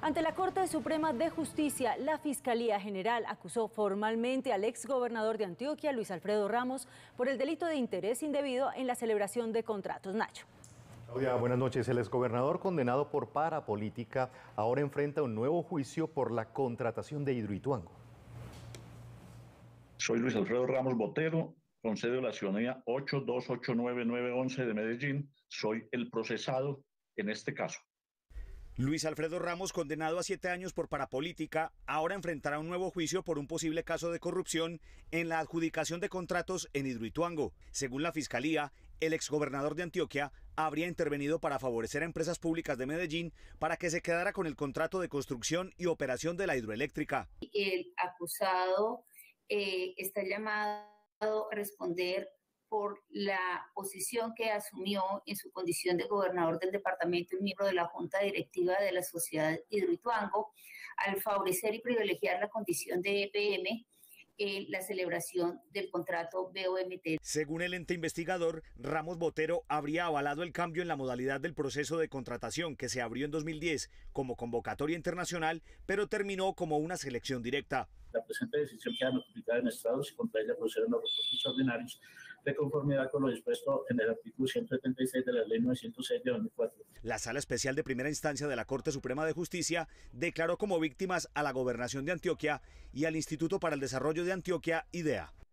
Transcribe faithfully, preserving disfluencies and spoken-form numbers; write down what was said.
Ante la Corte Suprema de Justicia, la Fiscalía General acusó formalmente al exgobernador de Antioquia, Luis Alfredo Ramos, por el delito de interés indebido en la celebración de contratos. Nacho. Claudia, buenas noches. El exgobernador condenado por parapolítica ahora enfrenta un nuevo juicio por la contratación de Hidroituango. Soy Luis Alfredo Ramos Botero, con sede de la ciudadanía ocho dos ocho nueve nueve once de Medellín. Soy el procesado en este caso. Luis Alfredo Ramos, condenado a siete años por parapolítica, ahora enfrentará un nuevo juicio por un posible caso de corrupción en la adjudicación de contratos en Hidroituango. Según la Fiscalía, el exgobernador de Antioquia habría intervenido para favorecer a empresas públicas de Medellín para que se quedara con el contrato de construcción y operación de la hidroeléctrica. El acusado eh, está llamado a responder por la posición que asumió en su condición de gobernador del departamento y miembro de la Junta Directiva de la Sociedad Hidroituango, al favorecer y privilegiar la condición de E P M en la celebración del contrato B O M T. Según el ente investigador, Ramos Botero habría avalado el cambio en la modalidad del proceso de contratación que se abrió en dos mil diez como convocatoria internacional, pero terminó como una selección directa. La presente decisión queda notificada en estados y contra ella proceden los recursos ordinarios de conformidad con lo dispuesto en el artículo ciento setenta y seis de la ley novecientos seis de dos mil cuatro. La Sala Especial de Primera Instancia de la Corte Suprema de Justicia declaró como víctimas a la Gobernación de Antioquia y al Instituto para el Desarrollo de Antioquia, IDEA.